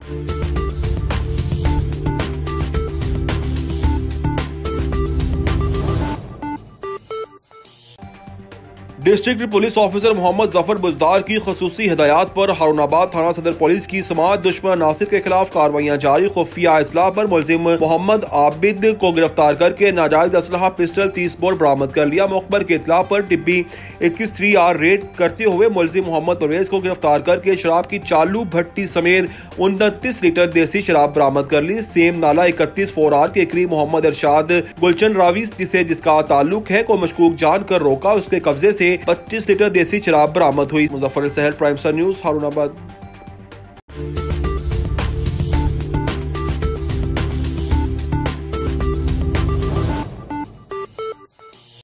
District police officer Mohammad Zafar Buzdar की खसूसी हिदायत पर हारूनाबाद थाना सदर पुलिस की समाअत दुश्मन नासिर के खिलाफ कार्रवाइयां जारी। खुफिया इत्तला पर मुलजिम मोहम्मद आबिद को गिरफ्तार करके नाजायज असलहा पिस्टल 30 बोर बरामद कर लिया। मुखबर की इत्तला पर टिब्बी 21 3R रेड करते हुए मुलजिम मोहम्मद परवेज को गिरफ्तार करके शराब की चालू भट्टी समेत 29 लीटर देसी शराब बरामद कर ली। सेम नाला 31 4R के करीब मोहम्मद इरशाद गुलशन रावी जिसका ताल्लुक है को मशकूक जानकर रोका। उसके कब्जे से 25 लीटर देसी शराब बरामद हुई। Muzaffar Sahal, prime news, Harunabad.